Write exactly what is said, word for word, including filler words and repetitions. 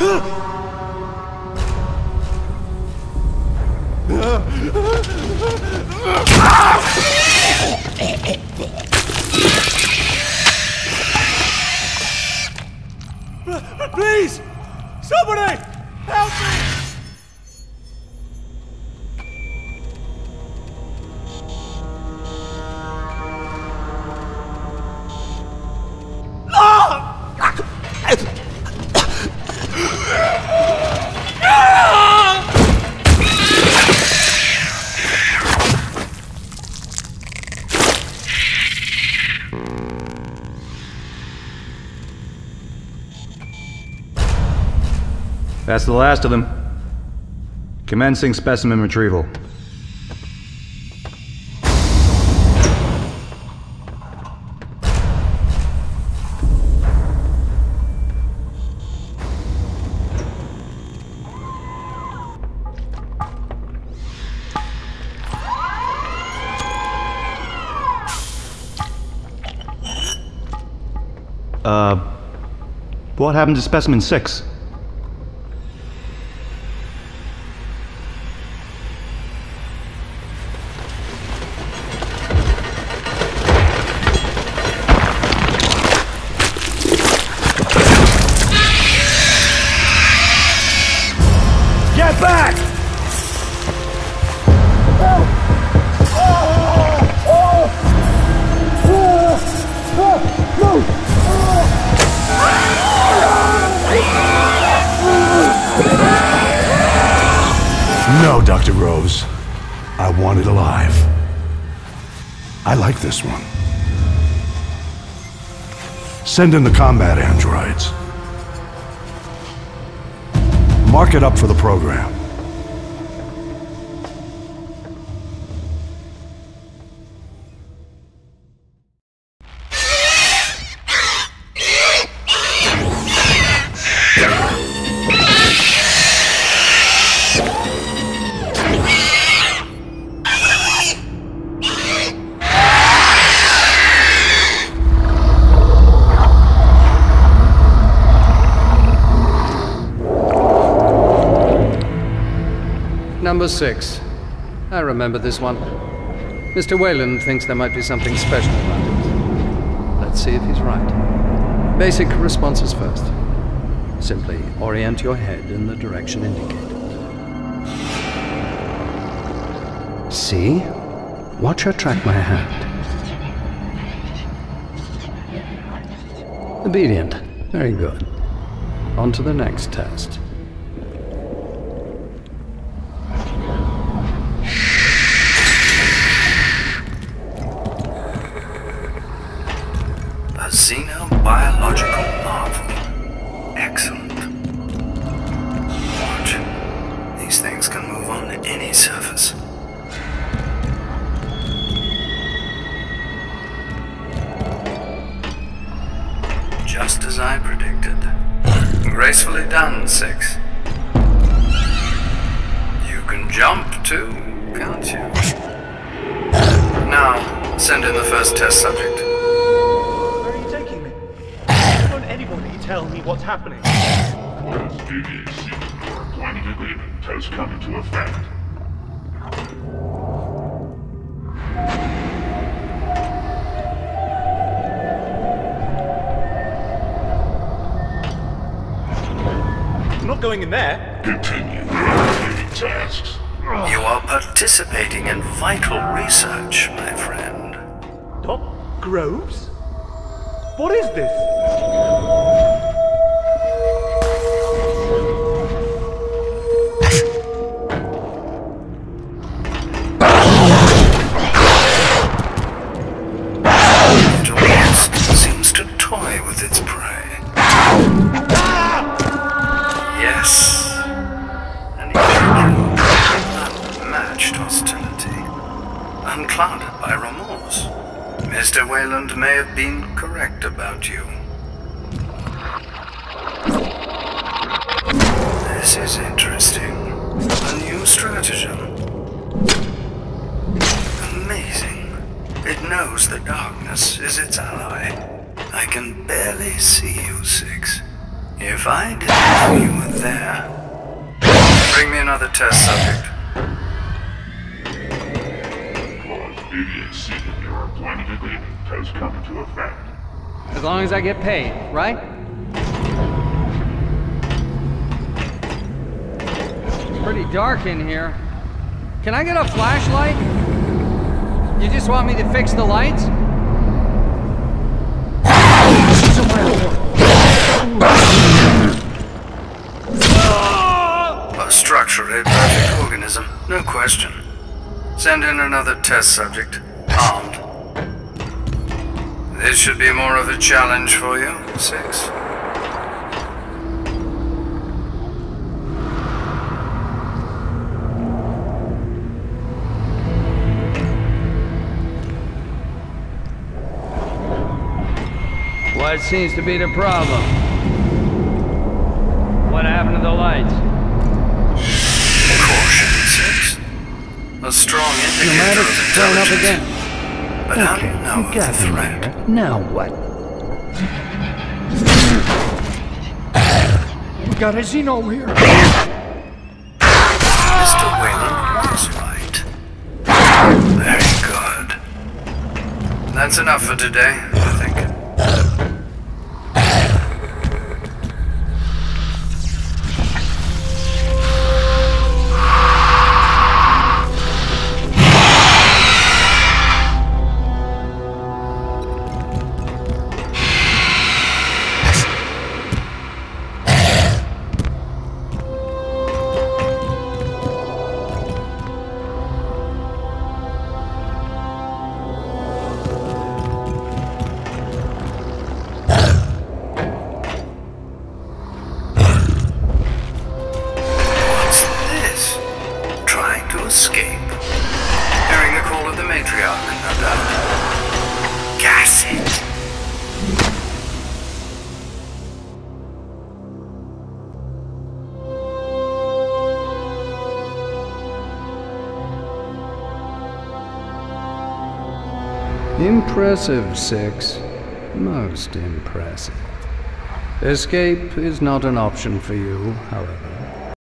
Please! Somebody! Help me! That's the last of them. Commencing specimen retrieval. Uh, what happened to specimen six? Get back! No, Doctor Rose. I want it alive. I like this one. Send in the combat androids. Mark it up for the program. Number six. I remember this one. Mister Wayland thinks there might be something special about it. Let's see if he's right. Basic responses first. Simply orient your head in the direction indicated. See? Watch her track my hand. Obedient. Very good. On to the next test. Xenobiological marvel. Excellent. Watch. These things can move on any surface. Just as I predicted. Gracefully done, Six. You can jump too, can't you? Now, send in the first test subject. Tell me what's happening. D D C, our planning agreement has come into effect. I'm not going in there. Continue completing tasks. You are participating in vital research, my friend. Doc Groves? What is this? Seems to toy with its prey. Yes. And even unmatched hostility. Unclouded by remorse. Mister Wayland may have been correct about you. This is interesting. A new stratagem. Amazing. It knows the darkness is its ally. I can barely see you, Six. If I didn't know you were there. Bring me another test subject. Clause eighty-eight C of your employment agreement has come into effect. As long as I get paid, right? It's pretty dark in here. Can I get a flashlight? You just want me to fix the lights? A structurally perfect organism, no question. Send in another test subject, armed. This should be more of a challenge for you, Six. What seems to be the problem? What happened to the lights? Caution, Six. A strong indicator of Turn up intelligence. again. But how do you know of the threat? Now what? We got a Xeno here. Mister Wayland was right. Very good. That's enough for today, I think. Escape. Hearing the call of the matriarch, no doubt. Gas it! Impressive, Six. Most impressive. Escape is not an option for you, however.